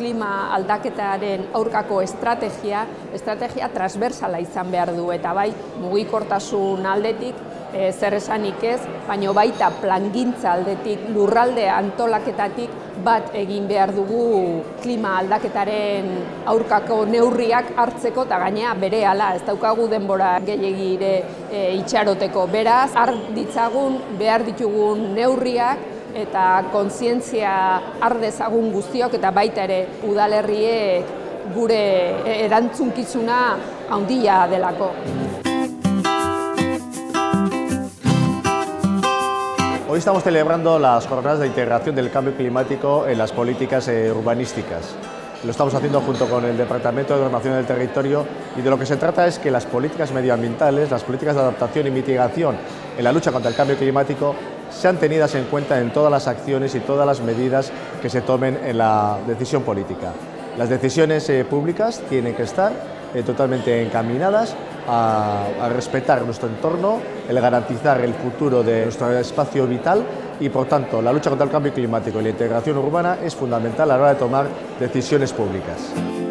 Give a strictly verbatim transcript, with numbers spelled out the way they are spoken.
klima aldaketaren aurkako estrategia, estrategia transversala izan behar du, eta bai mugikortasun aldetik, e, zer esanik ez, baina baita plangintza aldetik, lurralde antolaketatik bat egin behar dugu klima aldaketaren aurkako neurriak hartzeko, eta gainea berehala, ez daukagu denbora gehiagire e, itxaroteko. Beraz, har ditzagun behar ditugun neurriak, eta kontzientzia har dezagun guztiok, eta baita ere udalerriek gure erantzunkizuna handia delako. Hoy estamos celebrando las jornadas de integración del cambio climático en las políticas eh, urbanísticas. Lo estamos haciendo junto con el Departamento de Ordenación del Territorio, y de lo que se trata es que las políticas medioambientales, las políticas de adaptación y mitigación en la lucha contra el cambio climático sean tenidas en cuenta en todas las acciones y todas las medidas que se tomen en la decisión política. Las decisiones eh, públicas tienen que estar eh, totalmente encaminadas a, a respetar nuestro entorno, el garantizar el futuro de nuestro espacio vital, y por tanto la lucha contra el cambio climático y la integración urbana es fundamental a la hora de tomar decisiones públicas.